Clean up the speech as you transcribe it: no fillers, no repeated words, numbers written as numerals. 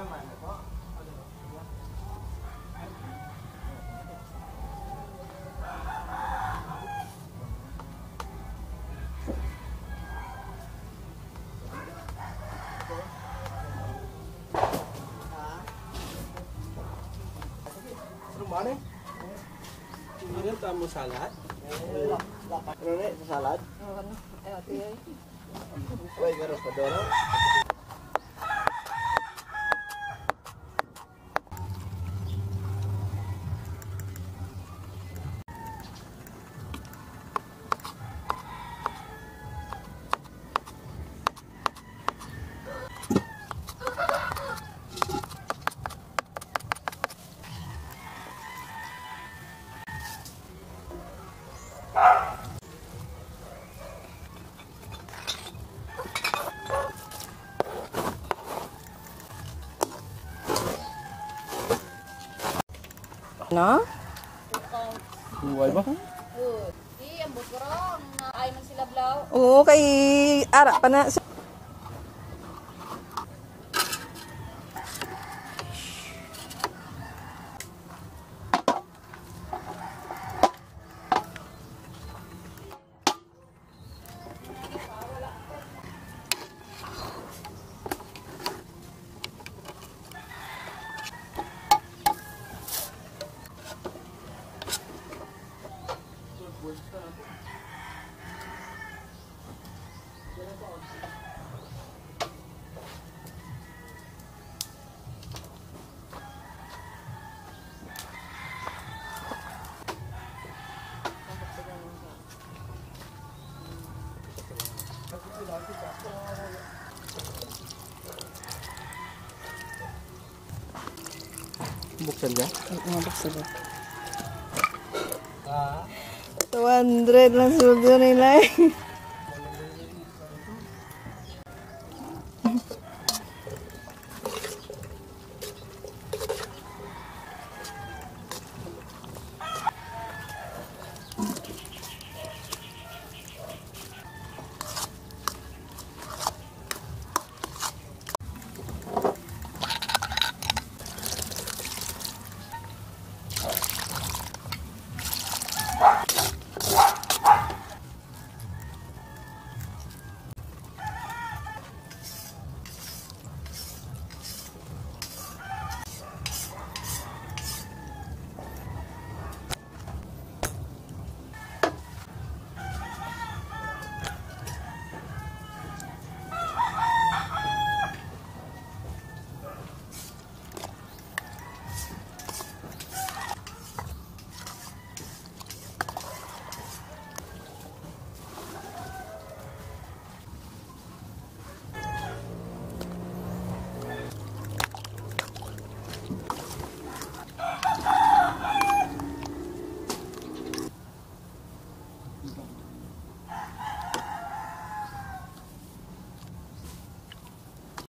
Mana? Ini tamu salad. Ano na sa salad? Ano? Ate ay. Uy, garos pa doon. No? Buhay ba? Di, ang bukurong. Ay man sila blaw. Oo, kay ara pa na. Buksan ka? Buksan ba? 200 lang sweldo nila eh.